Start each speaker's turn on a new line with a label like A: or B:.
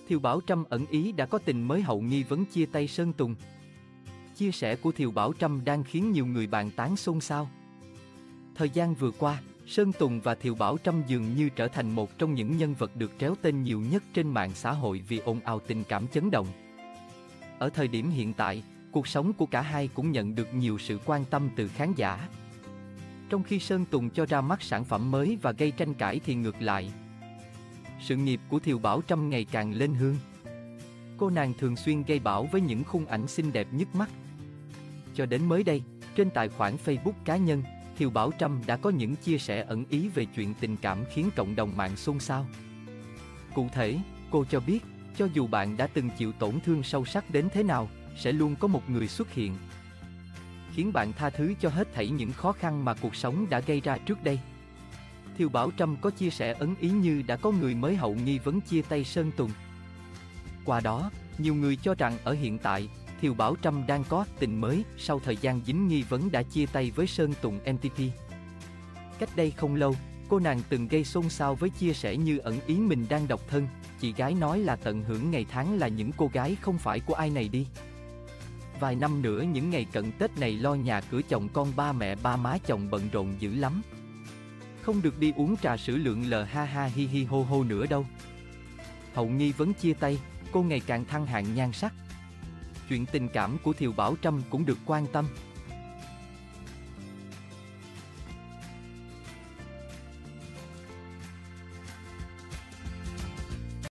A: Thiều Bảo Trâm ẩn ý đã có tình mới Hậu nghi vấn chia tay Sơn Tùng. Chia sẻ của Thiều Bảo Trâm đang khiến nhiều người bàn tán xôn xao. Thời gian vừa qua, Sơn Tùng và Thiều Bảo Trâm dường như trở thành một trong những nhân vật được tréo tên nhiều nhất trên mạng xã hội vì ồn ào tình cảm chấn động. Ở thời điểm hiện tại, cuộc sống của cả hai cũng nhận được nhiều sự quan tâm từ khán giả. Trong khi Sơn Tùng cho ra mắt sản phẩm mới và gây tranh cãi thì ngược lại. Sự nghiệp của Thiều Bảo Trâm ngày càng lên hương. Cô nàng thường xuyên gây bão với những khung ảnh xinh đẹp nhức mắt. Cho đến mới đây, trên tài khoản Facebook cá nhân, Thiều Bảo Trâm đã có những chia sẻ ẩn ý về chuyện tình cảm khiến cộng đồng mạng xôn xao. Cụ thể, cô cho biết, cho dù bạn đã từng chịu tổn thương sâu sắc đến thế nào, sẽ luôn có một người xuất hiện, khiến bạn tha thứ cho hết thảy những khó khăn mà cuộc sống đã gây ra trước đây. Thiều Bảo Trâm có chia sẻ ẩn ý như đã có người mới Hậu nghi vấn chia tay Sơn Tùng. Qua đó, nhiều người cho rằng ở hiện tại, Thiều Bảo Trâm đang có tình mới sau thời gian dính nghi vấn đã chia tay với Sơn Tùng MTP. Cách đây không lâu, cô nàng từng gây xôn xao với chia sẻ như ẩn ý mình đang độc thân, chị gái nói là tận hưởng ngày tháng là những cô gái không phải của ai này đi. Vài năm nữa những ngày cận Tết này lo nhà cửa chồng con ba mẹ ba má chồng bận rộn dữ lắm. Không được đi uống trà sữa lượn lờ ha ha hi hi hô hô nữa đâu. Hậu nghi vấn chia tay, cô ngày càng thăng hạng nhan sắc. Chuyện tình cảm của Thiều Bảo Trâm cũng được quan tâm.